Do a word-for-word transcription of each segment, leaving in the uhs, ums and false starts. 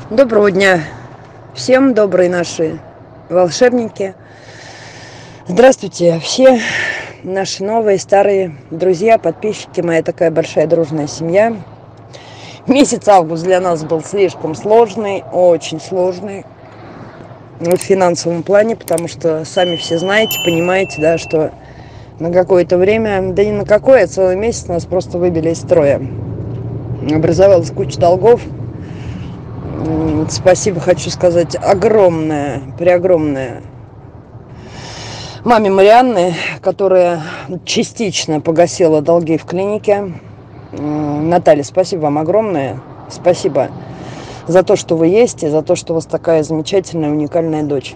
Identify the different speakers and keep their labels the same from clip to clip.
Speaker 1: Доброго дня всем, добрые наши волшебники. Здравствуйте все наши новые, старые друзья, подписчики, моя такая большая дружная семья. Месяц август для нас был слишком сложный, очень сложный в финансовом плане, потому что сами все знаете, понимаете, да, что на какое-то время, да не на какое, а целый месяц нас просто выбили из строя. Образовалась куча долгов. Спасибо, хочу сказать, огромное, преогромное маме Марианны, которая частично погасила долги в клинике. Наталья, спасибо вам огромное. Спасибо за то, что вы есть, и за то, что у вас такая замечательная, уникальная дочь.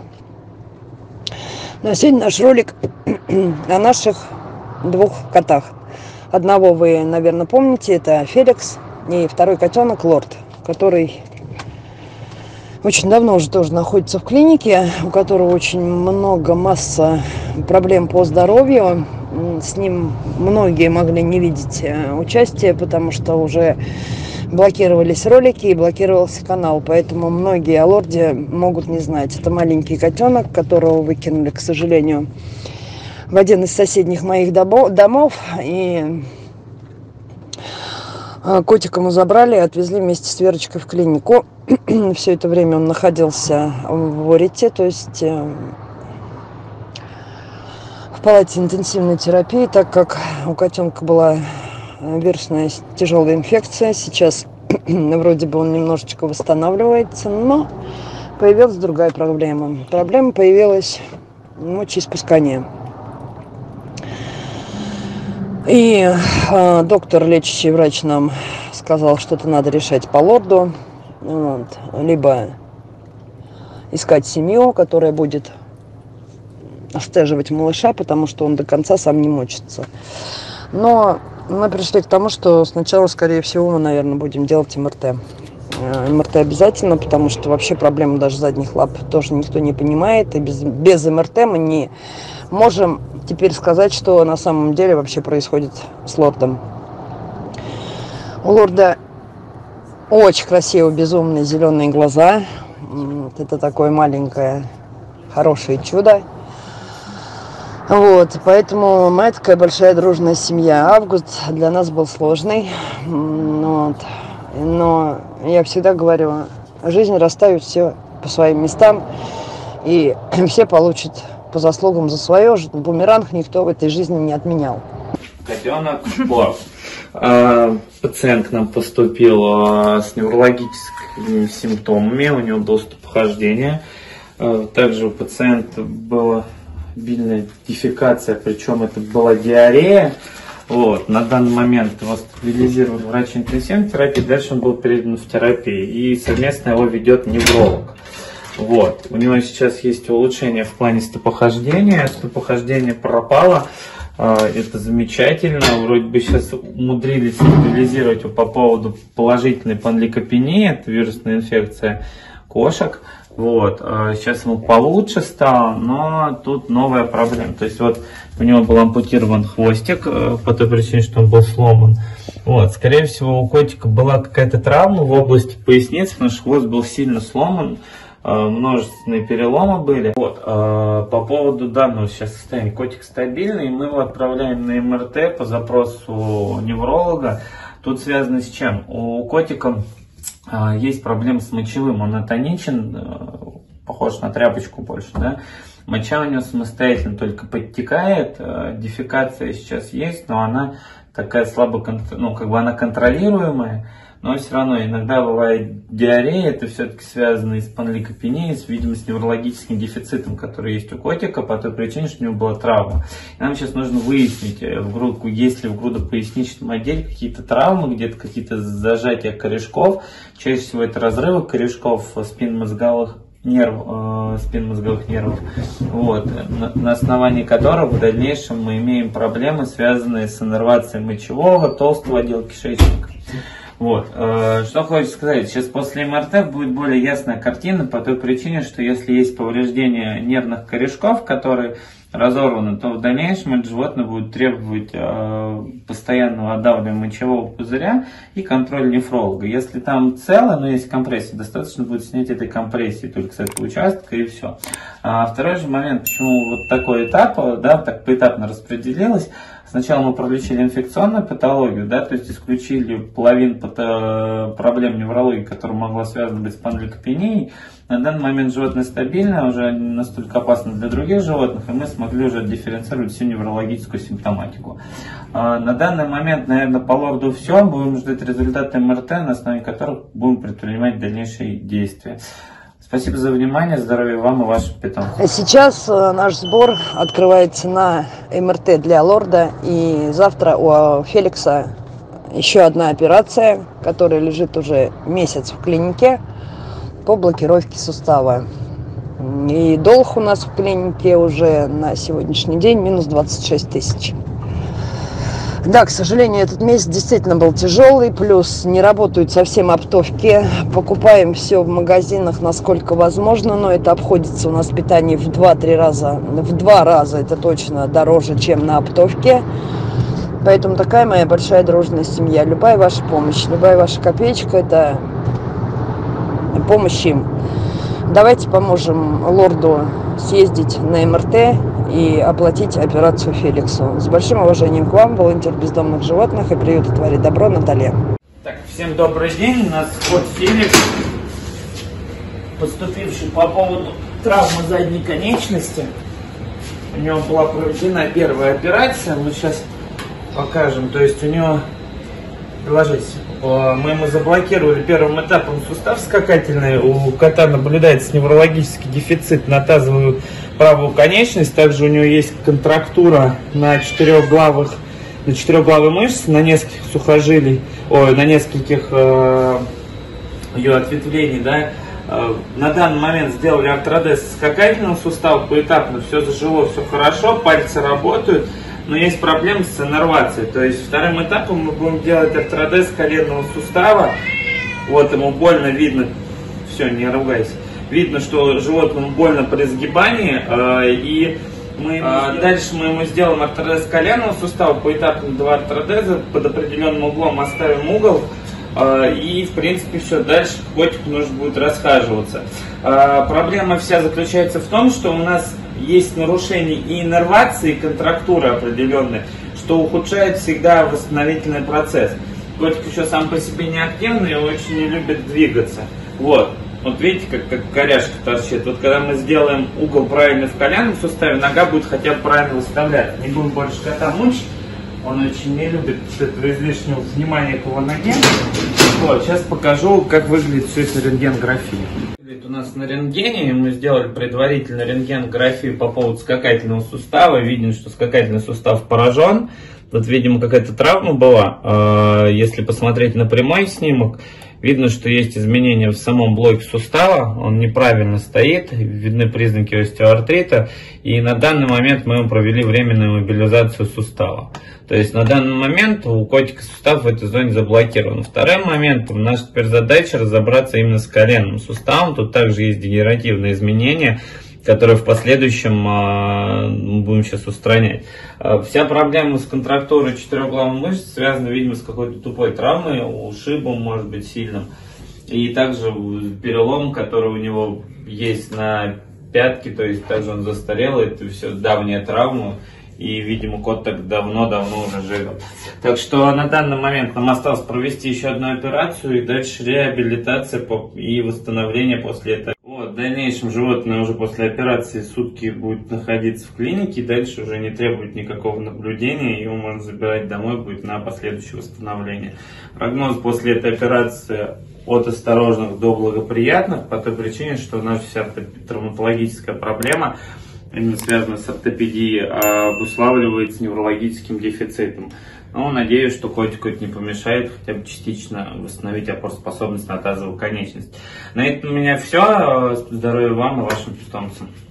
Speaker 1: На сегодня наш ролик о наших двух котах. Одного вы, наверное, помните, это Феликс, и второй котенок Лорд, который очень давно уже тоже находится в клинике, у которого очень много, масса проблем по здоровью. С ним многие могли не видеть участия, потому что уже блокировались ролики и блокировался канал. Поэтому многие о Лорде могут не знать. Это маленький котенок, которого выкинули, к сожалению, в один из соседних моих домов. И котика мы забрали и отвезли вместе с Верочкой в клинику. Все это время он находился в Ворите, то есть в палате интенсивной терапии, так как у котенка была вирусная тяжелая инфекция. Сейчас вроде бы он немножечко восстанавливается, но появилась другая проблема. Проблема появилась мочеиспускание. И э, доктор, лечащий врач, нам сказал, что это надо решать по Лорду. Вот. Либо искать семью, которая будет стеживать малыша, потому что он до конца сам не мочится. Но мы пришли к тому, что сначала, скорее всего, мы, наверное, будем делать эм эр тэ. эм эр тэ обязательно, потому что вообще проблему даже задних лап тоже никто не понимает. И без, без эм эр тэ мы не можем теперь сказать, что на самом деле вообще происходит с Лордом. У Лорда очень красивые, безумные зеленые глаза. Это такое маленькое, хорошее чудо. Вот, поэтому моя такая большая дружная семья. Август для нас был сложный. Вот. Но я всегда говорю, жизнь расставит все по своим местам. И все получат по заслугам за свое. Бумеранг никто в этой жизни не отменял.
Speaker 2: Котенок Лорд. Пациент к нам поступил с неврологическими симптомами, у него был стопохождение. Также у пациента была обильная дефекация, причем это была диарея. Вот. На данный момент его стабилизировали врач интенсивной терапии, дальше он был передан в терапию, и совместно его ведет невролог. Вот. У него сейчас есть улучшение в плане стопохождения, стопохождение пропало. Это замечательно. Вроде бы сейчас умудрились стабилизировать его по поводу положительной панлейкопении, это вирусная инфекция кошек. Вот. Сейчас ему получше стало, но тут новая проблема. То есть вот у него был ампутирован хвостик по той причине, что он был сломан. Вот. Скорее всего, у котика была какая-то травма в области поясницы, потому что хвост был сильно сломан. Множественные переломы были. Вот. По поводу данного сейчас состояния, котик стабильный, мы его отправляем на эм эр тэ по запросу невролога. Тут связано с чем? У котика есть проблемы с мочевым, он атоничен, похож на тряпочку больше, да? Моча у него самостоятельно только подтекает, дефекация сейчас есть, но она такая слабо, ну, как бы она контролируемая. Но все равно иногда бывает диарея, это все-таки связано и с панлейкопенией, с, видимо, с неврологическим дефицитом, который есть у котика, по той причине, что у него была травма. И нам сейчас нужно выяснить, в грудку, есть ли в грудопоясничном отделе какие-то травмы, где-то какие-то зажатия корешков. Чаще всего это разрывы корешков спинномозговых нерв, э, спинномозговых нервов, вот, на, на основании которых в дальнейшем мы имеем проблемы, связанные с иннервацией мочевого, толстого отдела кишечника. Вот. Что хочется сказать, сейчас после эм эр тэ будет более ясная картина по той причине, что если есть повреждение нервных корешков, которые разорвано, то в дальнейшем это животное будет требовать э, постоянного отдавливания мочевого пузыря и контроль нефролога. Если там цело, но есть компрессия, достаточно будет снять этой компрессии только с этого участка и все. А второй же момент, почему вот такой этап, да, так поэтапно распределилось. Сначала мы пролечили инфекционную патологию, да, то есть исключили половину проблем неврологии, которая могла связана быть с панлейкопенией. На данный момент животное стабильное, уже настолько опасно для других животных, и мы смогли уже дифференцировать всю неврологическую симптоматику. На данный момент, наверное, по лорду все. Будем ждать результаты эм эр тэ, на основе которых будем предпринимать дальнейшие действия. Спасибо за внимание, здоровья вам и вашим питомцам.
Speaker 1: Сейчас наш сбор открывается на эм эр тэ для лорда, и завтра у Феликса еще одна операция, которая лежит уже месяц в клинике по блокировке сустава. И долг у нас в клинике уже на сегодняшний день минус двадцать шесть тысяч. Да, к сожалению, этот месяц действительно был тяжелый, плюс не работают совсем оптовки. Покупаем все в магазинах, насколько возможно, но это обходится у нас питание в два-три раза, в два раза это точно дороже, чем на оптовке. Поэтому такая моя большая дружная семья. Любая ваша помощь, любая ваша копеечка – это помощь им. Давайте поможем лорду съездить на эм эр тэ и оплатить операцию Феликсу. С большим уважением к вам, волонтер бездомных животных и приюта «Твори добро», Наталья.
Speaker 2: Так, всем добрый день. У нас кот Феликс, поступивший по поводу травмы задней конечности. У него была проведена первая операция. Мы сейчас покажем. То есть у него, ложись, мы ему заблокировали первым этапом сустав скакательный. У кота наблюдается неврологический дефицит на тазовую правую конечность. Также у него есть контрактура на четырехглавых, на четырехглавой мышце, на нескольких сухожилий, ой, на нескольких э, ее ответвлений, да. Э, на данный момент сделали артродез скакательного сустава поэтапно, все зажило, все хорошо, пальцы работают. Но есть проблемы с иннервацией. То есть вторым этапом мы будем делать артродез коленного сустава. Вот ему больно, видно. Все, не ругайся. Видно, что животному больно при сгибании. Э, и мы э, дальше мы ему сделаем артродез коленного сустава. Поэтапно два артродеза. Под определенным углом оставим угол. Э, и в принципе все. Дальше котику нужно будет расхаживаться. Э, проблема вся заключается в том, что у нас есть нарушение и иннервации, и контрактуры определенные, что ухудшает всегда восстановительный процесс. Котик еще сам по себе не активный и очень не любит двигаться. Вот. Вот видите, как, как коряшка торчит. Вот когда мы сделаем угол правильный в коленном суставе, нога будет хотя бы правильно выставлять. Не будем больше кота мучить. Он очень не любит этого излишнего внимания к его ноге. Вот, сейчас покажу, как выглядит все это рентгенография. У нас на рентгене мы сделали предварительно рентгенографию по поводу скакательного сустава. Видим, что скакательный сустав поражен. Тут, видимо, какая-то травма была. Если посмотреть на прямой снимок, видно, что есть изменения в самом блоке сустава. Он неправильно стоит, видны признаки остеоартрита. И на данный момент мы провели временную мобилизацию сустава. То есть на данный момент у котика сустав в этой зоне заблокирован. Второй момент, у нас теперь задача разобраться именно с коленным суставом. Тут также есть дегенеративные изменения, которые в последующем мы будем сейчас устранять. Вся проблема с контрактурой четырехглавой мышцы связана, видимо, с какой-то тупой травмой, ушибом, может быть, сильным. И также перелом, который у него есть на пятке, то есть также он застарел, это все давняя травма. И, видимо, кот так давно-давно уже живет. Так что на данный момент нам осталось провести еще одну операцию и дальше реабилитация и восстановление после этого. Вот, в дальнейшем животное уже после операции сутки будет находиться в клинике, дальше уже не требует никакого наблюдения, его можно забирать домой, будет на последующее восстановление. Прогноз после этой операции от осторожных до благоприятных, по той причине, что у нас вся травматологическая проблема, именно связанная с ортопедией, обуславливается неврологическим дефицитом. Но надеюсь, что котику это не помешает хотя бы частично восстановить опороспособность на тазовую конечность. На этом у меня все. Здоровья вам и вашим питомцам.